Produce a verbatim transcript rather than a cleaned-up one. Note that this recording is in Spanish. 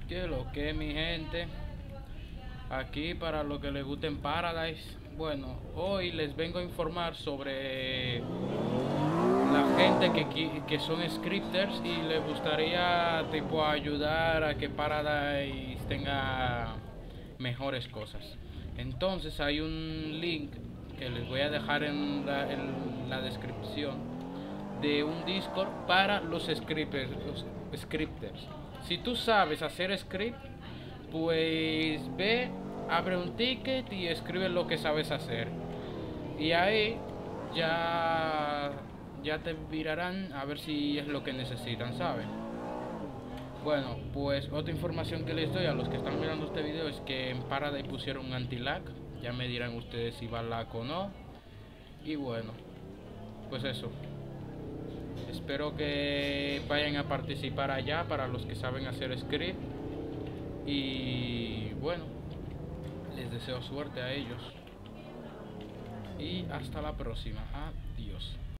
Que lo que mi gente, aquí para los que les gusten Paradise. Bueno, hoy les vengo a informar sobre la gente que, que son scripters y les gustaría tipo ayudar a que Paradise tenga mejores cosas. Entonces hay un link que les voy a dejar en la, en la descripción de un Discord para los scripters, los scripters. Si tú sabes hacer script, pues ve, abre un ticket y escribe lo que sabes hacer. Y ahí ya ya te virarán a ver si es lo que necesitan, ¿sabes? Bueno, pues otra información que les doy a los que están mirando este video es que en Paradise pusieron un anti-lag. Ya me dirán ustedes si va lag o no. Y bueno, pues eso. Espero que vayan a participar allá para los que saben hacer script. Y bueno, les deseo suerte a ellos. Y hasta la próxima. Adiós.